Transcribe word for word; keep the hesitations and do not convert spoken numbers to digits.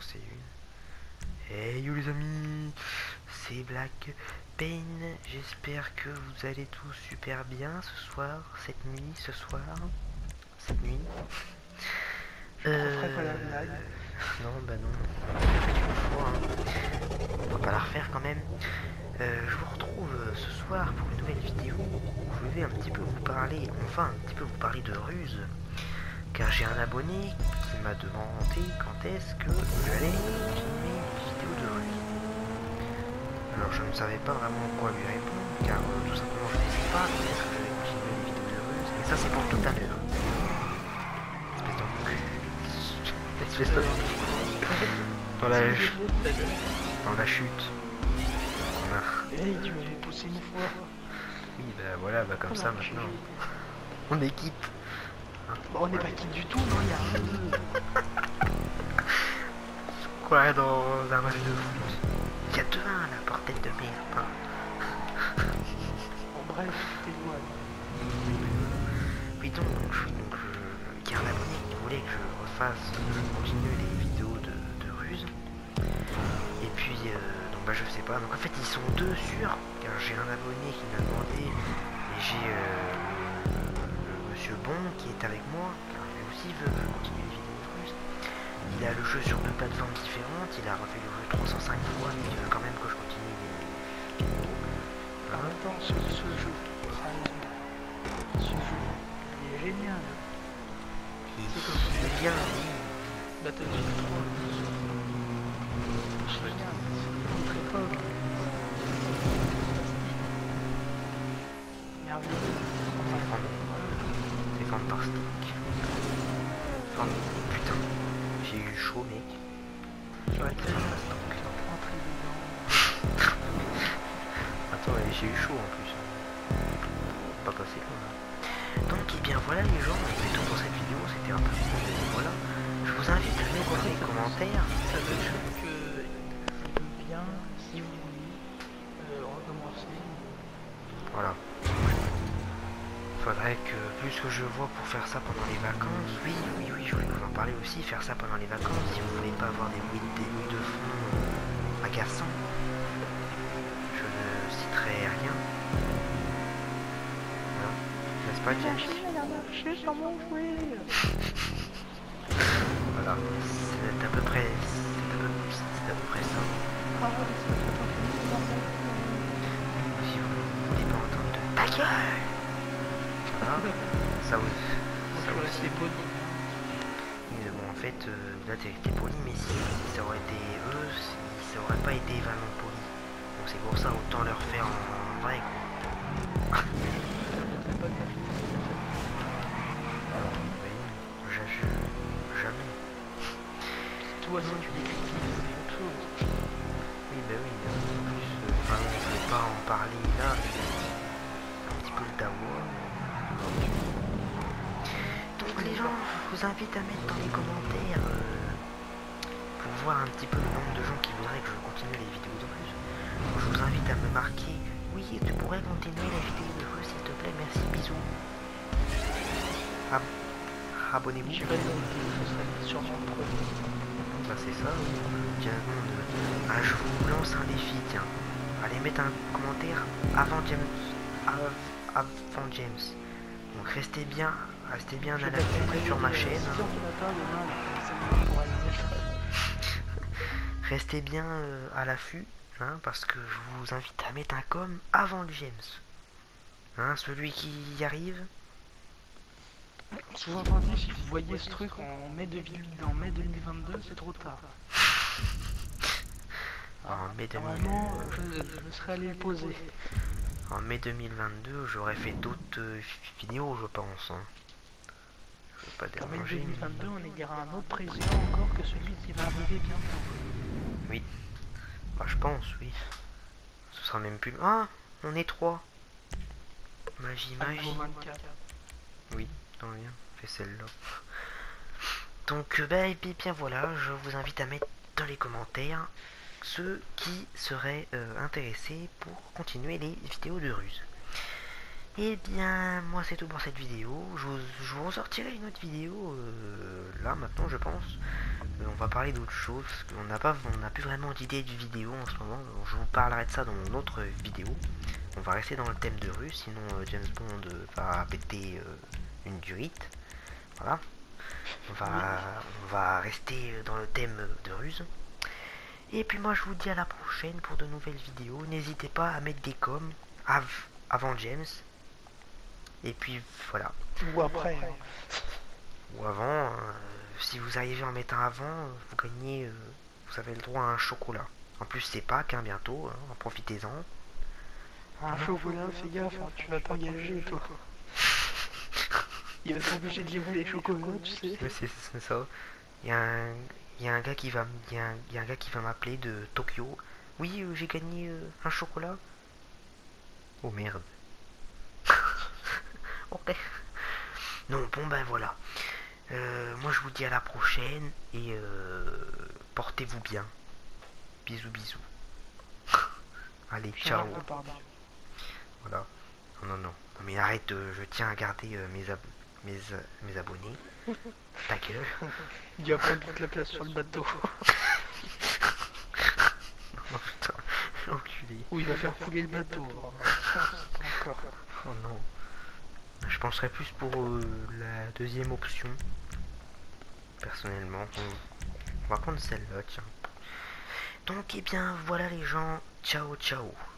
lancer une. Hey yo les amis, c'est Black Pain, j'espère que vous allez tous super bien ce soir, cette nuit, ce soir, cette nuit. Euh... Pas la blague. Non, bah non, on l'a fait une fois, hein. On va pas la refaire quand même. Euh, je vous retrouve ce soir pour une nouvelle vidéo où je vais un petit peu vous parler, enfin un petit peu vous parler de ruse. Car j'ai un abonné qui m'a demandé quand est-ce que j'allais filmer une vidéo de ruse. Alors je ne savais pas vraiment quoi lui répondre, car euh, tout simplement je ne sais pas quand est-ce que je vais filmer une vidéo de ruse, et ça c'est pour tout à l'heure. Espèce d'enculé. Espèce de... Dans la... Dans la chute. On a... Hey, tu m'avais poussé une fois. Oui bah voilà, bah comme ça maintenant. On est quitte. Bon, on n'est pas quitte du tout, non, il y a un jeu. Quoi, dans un match de foot? Il y a deux un la portée de merde. Hein. Bon, bref, t'es loin. Oui, donc, donc, donc euh, il y a un abonné qui voulait que je refasse, que je continue les vidéos de, de ruse. Et puis, euh, donc bah je sais pas. Donc en fait, ils sont deux sûrs, car j'ai un abonné qui m'a demandé, et j'ai euh, le monsieur Bon qui est avec moi, car lui aussi veut, veut continuer les vidéos de ruse. Il a le jeu sur deux plateformes différentes, il a refait le jeu trois cent cinq fois, mais il veut quand même que je continue les vidéos. En même temps, ce, ce jeu, ce jeu, il est génial. C'est comme ça. C'est bien. Battlefield trois, c'est génial, c'est une autre époque. Merveilleux. C'est fantastique. Fantastique. Putain, j'ai eu chaud, mec. J'aurais tellement rentré dedans. Attends, j'ai eu chaud en plus. Pas passé loin. Donc, et eh bien voilà les gens, c'est tout pour cette vidéo. C'était un peu voilà. Je vous invite à mettre dans les commentaires. Ça veut dire que je veux bien, si vous voulez, euh, recommencer. Voilà. Faudrait que, plus que je vois pour faire ça pendant les vacances, oui, oui, oui, je voulais vous en parler aussi, faire ça pendant les vacances, si vous voulez pas avoir des bruits, des bruits de fond euh, agaçants, je ne citerai rien. Non, n'est-ce pas, James? Elle a marché sur mon jouet. Voilà, c'est à peu près, c'est à peu, c'est à peu près ça. Ah, c'est pas Si vous voulez pas entendre de ta gueule. Voilà, ça oui. Ça aussi. C'est poli. Mais bon, en fait, euh, là t'es poli, mais si, si ça aurait été eux, si, ça aurait pas été vraiment poli. Donc c'est pour ça, autant leur faire en, en vrai, quoi. Oui, je, jamais. Toi, si tu les critiques, c'est autre chose. Oui, bah oui, en plus, euh, enfin, on ne peut pas en parler là, un petit peu le dawa. Donc les gens, je vous invite à mettre dans les commentaires euh, pour voir un petit peu le nombre de gens qui voudraient que je continue les vidéos de ruse. Donc, je vous invite à me marquer, oui, tu pourrais continuer la vidéo de ruse, s'il te plaît, merci, bisous. Ab Abonnez-vous. Je vais sûrement le premier. Bah c'est ça, tiens, euh, ah, je vous lance un défi, tiens. Allez mettre un commentaire avant James. Av avant James. Donc restez bien, restez bien à la sur ma chaîne. Restez bien euh, à l'affût, hein, parce que je vous invite à mettre un com avant le James. Hein, celui qui y arrive. Sous-entendu, si vous voyez ce truc en mai deux mille vingt-deux, c'est trop tard. En mai deux mille... Normalement, je, je serais allé le poser. En mai deux mille vingt-deux, j'aurais fait d'autres euh, vidéos, je pense. Hein. Je veux pas déranger. En mai deux mille vingt-deux, on élira un autre président encore que celui qui va arriver bientôt. Oui. Bah, je pense, oui. Ce sera même plus... Ah, on est trois. Magie, magie. Oui, tant bien. Fais celle-là. Donc, bah, et puis bien voilà, je vous invite à mettre dans les commentaires ceux qui seraient euh, intéressés pour continuer les vidéos de ruse. Et bien, moi c'est tout pour cette vidéo. Je vous, je vous ressortirai une autre vidéo euh, là maintenant, je pense. Euh, on va parler d'autre chose. Parce qu'on n'a pas, on n'a plus vraiment d'idée de vidéo en ce moment. Donc, je vous parlerai de ça dans mon autre vidéo. On va rester dans le thème de rue, sinon euh, James Bond euh, va péter euh, une durite. Voilà. On va, Oui. on va rester dans le thème de ruse. Et puis moi je vous dis à la prochaine pour de nouvelles vidéos. N'hésitez pas à mettre des coms av avant James. Et puis voilà. Ou après. Hein. Ou avant, euh, si vous arrivez à en mettre un avant, vous gagnez, euh, vous avez le droit à un chocolat. En plus c'est Pâques hein, bientôt, hein, profitez-en. Un chocolat, fais gaffe, hein, tu vas t'engager toi. Il va t'obliger de livrer les chocolats, tu sais. C'est ça. Il y a un, il y a un gars qui va, il y a un, il y a un gars qui va m'appeler de Tokyo. Oui, euh, j'ai gagné euh, un chocolat. Oh merde. Ok. Non, bon ben voilà. Euh, moi je vous dis à la prochaine et euh, portez-vous bien. Bisous bisous. Allez, ciao. Voilà. Non, non, non. Non, mais arrête, euh, je tiens à garder euh, mes, ab mes, euh, mes abonnés. Ta gueule. Il va prendre toute la place sur le bateau. Oh putain, enculé. Ou il va faire couler le bateau. Encore. Oh non. Je penserais plus pour euh, la deuxième option. Personnellement. On va prendre celle-là, tiens. Donc, eh bien, voilà les gens. Ciao, ciao.